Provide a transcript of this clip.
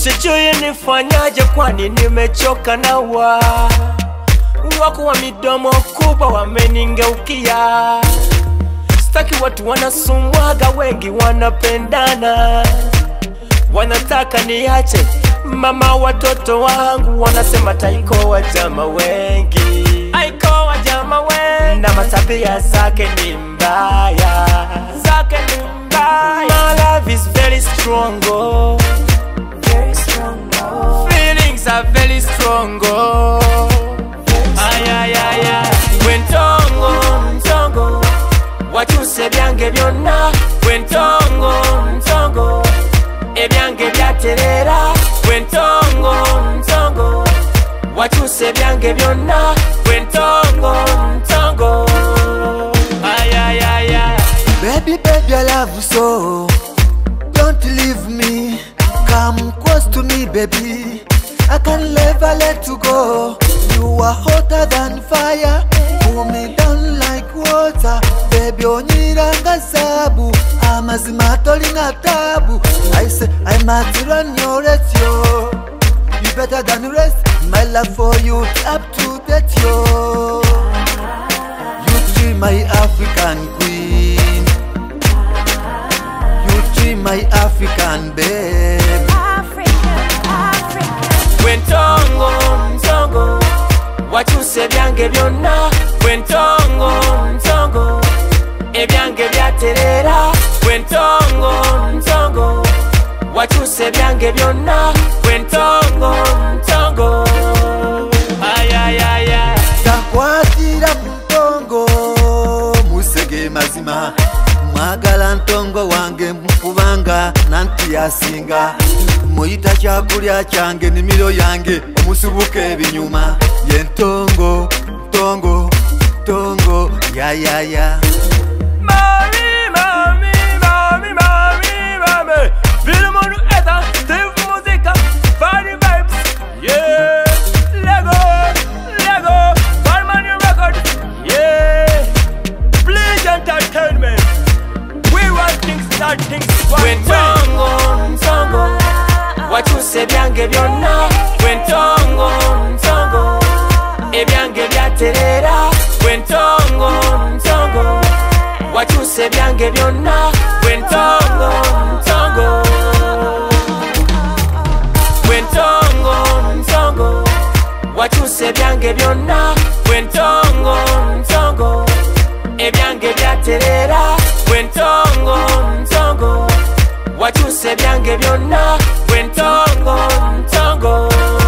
sijui nifanyaje kwani nimechoka na wako wa midomo kubwa wameningeukia. Sitaki watu wanasumwaga, wengi wanapendana, wanataka niache mama watoto wangu, wanasema taiko wa jama wengi, aiko wa jama wengi, na matabia zake ni mbaya, zake ni mbaya. My love is very strong, oh. Very strong, oh. Feelings are very strong, oh. Ay, ay, ay, ay. Wentongo, ntongo, wachuse byange byonna. Wentongo, ntongo, ebyange byaterera. Wentongo, ntongo, wachuse byange byonna. Wentongo, ntongo. Ay, ay, ay, ay. Baby, baby, I love you so. Don't leave me. Come close to me, baby. I can never let you go. You are hotter than fire. Pull me down like water. Baby, onyiranga sabu. Amazima tolinga tabu. I say I must run your race, yo. You better than the rest. My love for you up to that, yo. You treat my African queen. You treat my African babe. Wentongo, ntongo, wachuse byange byonna. Wentongo, ntongo, ebyange byaterera. Wentongo, ntongo, wachuse byange byonna. Wentongo, ntongo. Ay, ay, ay, ay. Takwatira mtongo musege mazima. Mwagala ntongo wange mukubanga nanti yasinga. Muyita kyakulya kyange nimiro yange omusubuke ebinyuma. Ye ntongo, ntongo, ntongo, ya ya ya. Mami, mami, mami, mami, mami. Vile monu eta, Steve Musica, Funny Vibes, yeah. Lego, Lego, Farmani Records, yeah. Please Entertainment. We want things, start things, Wentongo, ntongo, wachuse byange byonna. Wentongo, ntongo, ebyange byaterera. Wentongo, ntongo, wachuse byange byonna. Wentongo, ntongo. Wentongo, ntongo, wachuse byange byonna. Wentongo, ntongo, ebyange byaterera. Wentongo, ntongo, wachuse byange byonna. Wentongo, ntongo.